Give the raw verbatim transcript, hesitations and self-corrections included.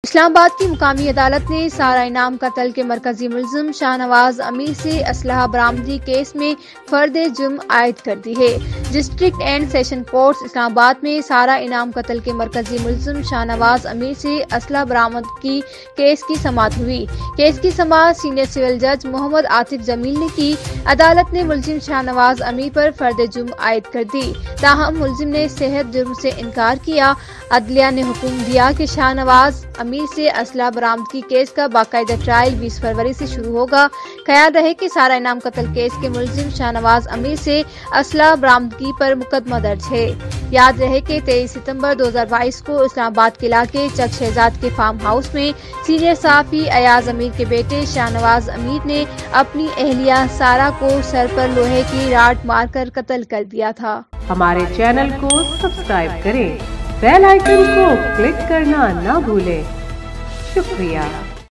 اسلام آباد کی مقامی عدالت نے سارہ انعام قتل کے مرکزی ملزم شاہ نواز امیر سے اسلحہ برآمدی کیس میں فرد جرم عائد کر دی ہے۔ District and session courts Islamabad میں سارہ انعام قتل کے مرکزی ملزم شاہ نواز امیر سے اسلحہ برآمدگی کیس کی سماعت ہوئی۔ کیس کی سماعت سینئر سول جج محمد عاطف جمیل نے کی۔ عدالت نے ملزم شاہ نواز امیر پر فرد جرم عائد کر دی، تاہم ملزم نے صحت جرم سے انکار کیا۔ عدلیہ نے حکم دیا کہ شاہ نواز امیر سے اسلحہ برآمدگی کیس کا باقاعدہ ٹرائل بیس فروری سے شروع ہوگا۔ خیال رہے کہ سارہ انعام قتل کیس کے ملزم شاہ نواز امیر سے اسلحہ برآمدگی پر مقدمہ درج ہے۔ یاد رہے کہ تیئیس ستمبر دو ہزار بائیس کو اسلام آباد کے علاقے چک شہزاد کے فارم ہاؤس میں سینئر صحافی ایاز امیر کے بیٹے شاہ نواز امیر نے اپنی اہلیہ سارہ کو سر پر لوہے کی راڈ مار کر قتل کر دیا تھا۔ ہمارے چینل کو سبسکرائب کریں، بیل آئیکن کو کلک کرنا نہ بھولیں۔ شکریہ۔